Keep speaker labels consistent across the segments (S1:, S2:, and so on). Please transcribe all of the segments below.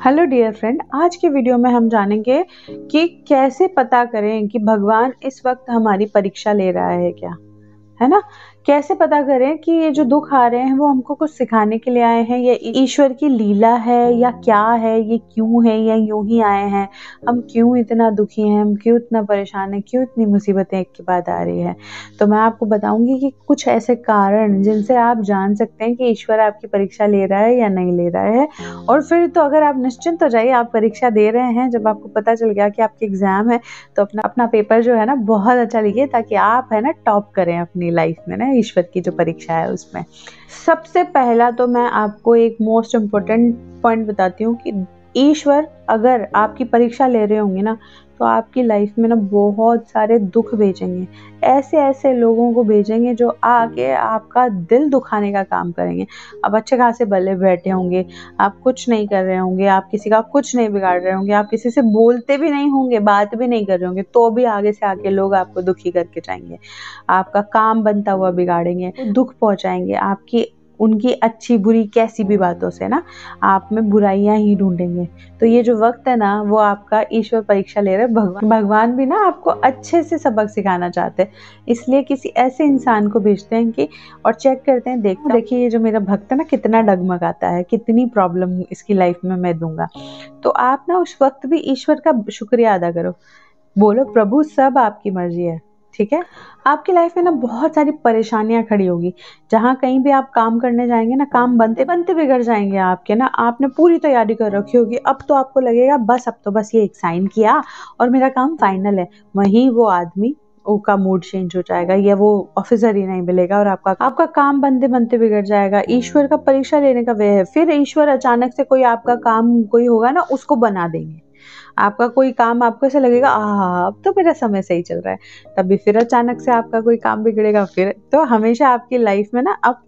S1: Hello dear friend, आज के video में हम जानेंगे कि कैसे पता करें कि भगवान इस वक्त हमारी परीक्षा ले रहा है क्या, है ना। कैसे पता करें कि ये जो दुख आ रहे हैं वो हमको कुछ सिखाने के लिए आए हैं या ईश्वर की लीला है या क्या है, ये क्यों है या यूं ही आए हैं, हम क्यों इतना दुखी हैं, हम क्यों इतना परेशान हैं, क्यों इतनी मुसीबतें एक के बाद आ रही है। तो मैं आपको बताऊंगी कि कुछ ऐसे कारण जिनसे आप जान सकते हैं कि ईश्वर आपकी परीक्षा ले रहा है या नहीं ले रहा है। और फिर तो अगर आप निश्चिंत हो जाइए, आप परीक्षा दे रहे हैं, जब आपको पता चल गया कि आपके एग्जाम है तो अपना पेपर जो है ना बहुत अच्छा लिखिए, ताकि आप है ना टॉप करें अपनी लाइफ में ना, ईश्वर की जो परीक्षा है उसमें। सबसे पहला तो मैं आपको एक मोस्ट इम्पोर्टेंट पॉइंट बताती हूँ कि ईश्वर अगर आपकी परीक्षा ले रहे होंगे ना तो आपकी लाइफ में ना बहुत सारे दुख भेजेंगे, ऐसे ऐसे लोगों को भेजेंगे जो आके आपका दिल दुखाने का काम करेंगे। आप अच्छे खासे भले बैठे होंगे, आप कुछ नहीं कर रहे होंगे, आप किसी का कुछ नहीं बिगाड़ रहे होंगे, आप किसी से बोलते भी नहीं होंगे, बात भी नहीं कर रहे होंगे, तो भी आगे से आके लोग आपको दुखी करके जाएंगे, आपका काम बनता हुआ बिगाड़ेंगे, दुख पहुंचाएंगे, आपकी उनकी अच्छी बुरी कैसी भी बातों से ना आप में बुराइयां ही ढूंढेंगे। तो ये जो वक्त है ना वो आपका ईश्वर परीक्षा ले रहे हैं। भगवान भी ना आपको अच्छे से सबक सिखाना चाहते हैं, इसलिए किसी ऐसे इंसान को भेजते हैं कि और चेक करते हैं, देखिए ये जो मेरा भक्त है ना कितना डगमगाता है, कितनी प्रॉब्लम इसकी लाइफ में मैं दूंगा। तो आप ना उस वक्त भी ईश्वर का शुक्रिया अदा करो, बोलो प्रभु सब आपकी मर्जी है, ठीक है। आपकी लाइफ में ना बहुत सारी परेशानियां खड़ी होगी, जहां कहीं भी आप काम करने जाएंगे ना काम बनते बनते बिगड़ जाएंगे आपके ना। आपने पूरी तैयारी कर रखी होगी, अब तो आपको लगेगा बस अब तो बस ये एक साइन किया और मेरा काम फाइनल है, वहीं वो आदमी का मूड चेंज हो जाएगा या वो ऑफिसर ही नहीं मिलेगा और आपका काम बनते बनते बिगड़ जाएगा। ईश्वर का परीक्षा लेने का वे है, फिर ईश्वर अचानक से कोई आपका काम कोई होगा ना उसको बना देंगे। आपका कोई काम आपको ऐसा लगेगा अब तो मेरा समय सही चल रहा है, तभी फिर अचानक से आपका कोई काम बिगड़ेगा। फिर तो हमेशा आपकी लाइफ में ना अप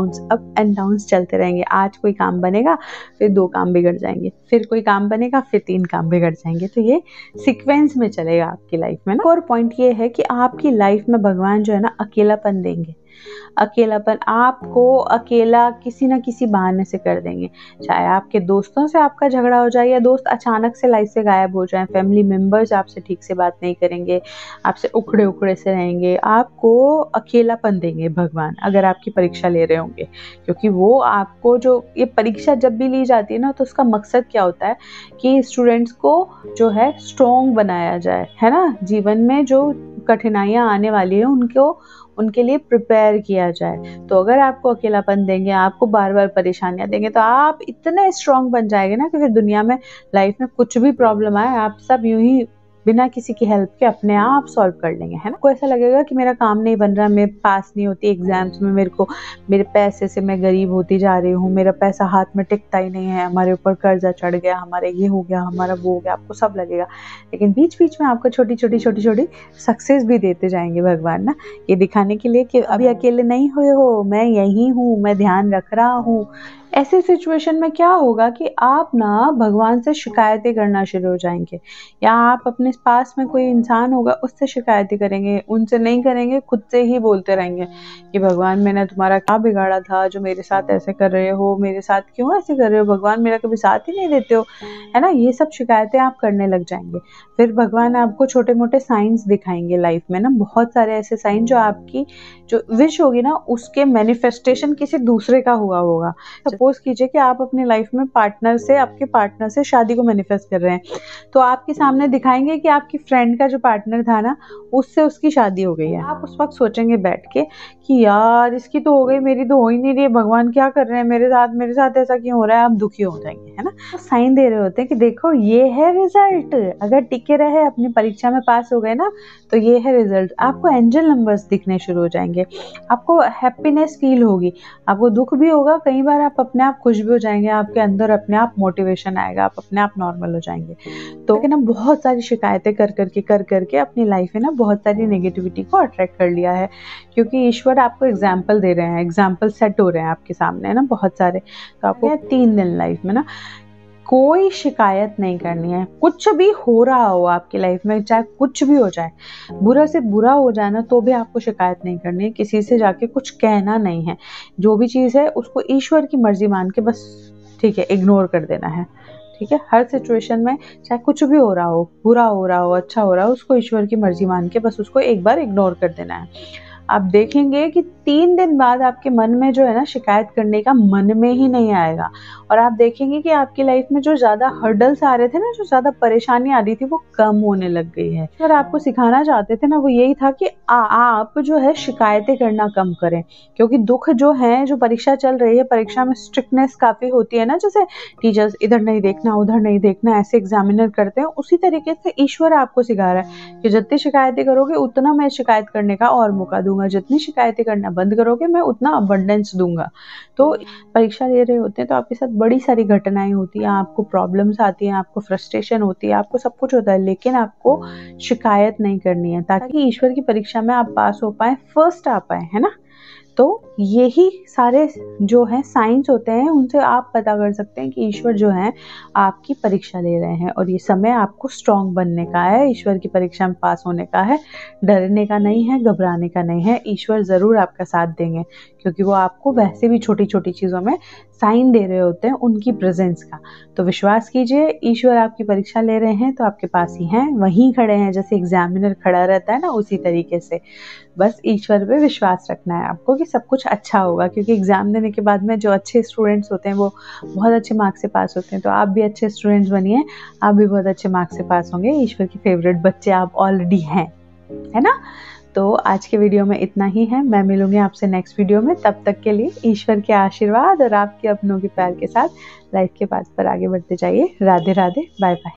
S1: एंड डाउन्स चलते रहेंगे। आज कोई काम बनेगा, फिर 2 काम बिगड़ जाएंगे, फिर कोई काम बनेगा, फिर 3 काम बिगड़ जाएंगे। तो ये सीक्वेंस में चलेगा आपकी लाइफ में ना। और पॉइंट ये है कि आपकी लाइफ में भगवान जो है ना अकेलापन देंगे। अकेलापन आपको अकेला किसी ना किसी बहाने से कर देंगे, चाहे आपके दोस्तों से आपका झगड़ा हो जाए या दोस्त अचानक से लाइफ से गायब हो जाए, फैमिली मेंबर्स आपसे ठीक से बात नहीं करेंगे, आपसे उखड़े उखड़े से रहेंगे, आपको अकेलापन देंगे भगवान अगर आपकी परीक्षा ले रहे होंगे। क्योंकि वो आपको जो ये परीक्षा जब भी ली जाती है ना तो उसका मकसद क्या होता है कि स्टूडेंट्स को जो है स्ट्रॉन्ग बनाया जाए, है ना। जीवन में जो कठिनाइयां आने वाली है उनके लिए प्रिपेयर किया जाए। तो अगर आपको अकेलापन देंगे, आपको बार बार परेशानियां देंगे, तो आप इतने स्ट्रांग बन जाएंगे ना कि फिर दुनिया में लाइफ में कुछ भी प्रॉब्लम आए आप सब यूं ही बिना किसी की हेल्प के अपने आप सॉल्व कर लेंगे, है ना। आपको ऐसा लगेगा कि मेरा काम नहीं बन रहा, मैं पास नहीं होती एग्जाम्स में, मेरे पैसे से मैं गरीब होती जा रही हूँ, मेरा पैसा हाथ में टिकता ही नहीं है, हमारे ऊपर कर्जा चढ़ गया, हमारे ये हो गया, हमारा वो हो गया, आपको सब लगेगा। लेकिन बीच बीच में आपको छोटी छोटी सक्सेस भी देते जाएंगे भगवान ना, ये दिखाने के लिए कि अभी अकेले नहीं हुए हो, मैं यही हूँ, मैं ध्यान रख रहा हूँ। ऐसे सिचुएशन में क्या होगा कि आप ना भगवान से शिकायतें करना शुरू हो जाएंगे, या आप अपने पास में कोई इंसान होगा उससे शिकायतें करेंगे, उनसे नहीं करेंगे, खुद से ही बोलते रहेंगे कि भगवान मैंने तुम्हारा क्या बिगाड़ा था जो मेरे साथ ऐसे कर रहे हो, मेरे साथ क्यों ऐसे कर रहे हो, भगवान मेरा कभी साथ ही नहीं देते हो, है ना। ये सब शिकायतें आप करने लग जाएंगे। फिर भगवान आपको छोटे मोटे साइंस दिखाएंगे लाइफ में ना, बहुत सारे ऐसे साइन जो आपकी जो विश होगी ना उसके मैनिफेस्टेशन किसी दूसरे का हुआ होगा। सपोज कीजिए कि आप अपनी लाइफ में आपके पार्टनर से शादी को मैनिफेस्ट कर रहे हैं, तो आपके सामने दिखाएंगे कि आपकी फ्रेंड का जो पार्टनर था ना उससे उसकी शादी हो गई है। आप उस वक्त सोचेंगे बैठ के कि यार इसकी तो हो गई, मेरी तो हो ही नहीं रही है, भगवान क्या कर रहे हैं मेरे साथ ऐसा क्यों हो रहा है। आप दुखी हो जाएंगे, है ना। तो साइन दे रहे होते हैं कि देखो ये है रिजल्ट, अगर टिके रहे अपनी परीक्षा में पास हो गए ना तो ये है रिजल्ट। आपको एंजल नंबर्स दिखने शुरू हो जाएंगे, आपको हैप्पीनेस फील होगी, आपको दुख भी होगा, कई बार आप अपने आप खुश भी हो जाएंगे, आपके अंदर अपने आप मोटिवेशन आएगा, आप अपने आप नॉर्मल हो जाएंगे। तो ना बहुत सारी शिकायतें कर करके अपनी लाइफ में ना बहुत सारी नेगेटिविटी को अट्रैक्ट कर लिया है, क्योंकि ईश्वर आपको एग्जाम्पल दे रहे हैं, एग्जाम्पल सेट हो रहे हैं आपके सामने ना बहुत सारे। तो आपको 3 दिन लाइफ में ना कोई शिकायत नहीं करनी है। कुछ भी हो रहा हो आपकी लाइफ में, चाहे कुछ भी हो जाए, बुरा से बुरा हो जाए ना, तो भी आपको शिकायत नहीं करनी है, किसी से जाके कुछ कहना नहीं है। जो भी चीज़ है उसको ईश्वर की मर्जी मान के बस ठीक है इग्नोर कर देना है, ठीक है, हर सिचुएशन में चाहे कुछ भी हो रहा हो, बुरा हो रहा हो, अच्छा हो रहा हो, उसको ईश्वर की मर्जी मान के बस उसको एक बार इग्नोर कर देना है। आप देखेंगे कि 3 दिन बाद आपके मन में जो है ना शिकायत करने का मन में ही नहीं आएगा, और आप देखेंगे कि आपकी लाइफ में जो ज़्यादा हर्डल्स आ रहे थे ना, जो ज़्यादा परेशानी आ रही थी, वो कम होने लग गई है। अगर आपको सिखाना चाहते थे ना, वो यही था कि आप जो है शिकायतें करना कम करें, क्योंकि दुख जो है, जो परीक्षा चल रही है, परीक्षा में स्ट्रिक्टनेस काफ़ी होती है ना, जैसे टीचर्स इधर नहीं देखना, उधर नहीं देखना, ऐसे एग्जामिनर करते हैं, उसी तरीके से ईश्वर आपको सिखा रहा है कि जितनी शिकायतें करोगे उतना मैं शिकायत करने का और मौका दूंगा, जितनी शिकायतें करना बंद करोगे मैं उतना अबंडेंस दूंगा। तो परीक्षा दे रहे होते हैं तो आपके साथ बड़ी सारी घटनाएं होती हैं, आपको प्रॉब्लम्स आती हैं, आपको फ्रस्ट्रेशन होती है, आपको सब कुछ होता है, लेकिन आपको शिकायत नहीं करनी है, ताकि ईश्वर की परीक्षा में आप पास हो पाए, फर्स्ट आ पाए, है ना। तो यही सारे जो है साइंस होते हैं, उनसे आप पता कर सकते हैं कि ईश्वर जो है आपकी परीक्षा ले रहे हैं, और ये समय आपको स्ट्रांग बनने का है, ईश्वर की परीक्षा में पास होने का है, डरने का नहीं है, घबराने का नहीं है। ईश्वर ज़रूर आपका साथ देंगे, क्योंकि वो आपको वैसे भी छोटी छोटी चीज़ों में साइन दे रहे होते हैं उनकी प्रेजेंस का। तो विश्वास कीजिए, ईश्वर आपकी परीक्षा ले रहे हैं तो आपके पास ही हैं, वहीं खड़े हैं, जैसे एग्जामिनर खड़ा रहता है ना, उसी तरीके से बस ईश्वर पे विश्वास रखना है आपको कि सब कुछ अच्छा होगा, क्योंकि एग्ज़ाम देने के बाद में जो अच्छे स्टूडेंट्स होते हैं वो बहुत अच्छे मार्क्स से पास होते हैं। तो आप भी अच्छे स्टूडेंट्स बनिए, आप भी बहुत अच्छे मार्क्स से पास होंगे, ईश्वर के फेवरेट बच्चे आप ऑलरेडी हैं, है ना। तो आज के वीडियो में इतना ही है, मैं मिलूंगी आपसे नेक्स्ट वीडियो में। तब तक के लिए ईश्वर के आशीर्वाद और आपके अपनों के प्यार के साथ लाइफ के पाथ पर आगे बढ़ते जाइए। Radhe Radhe, bye bye.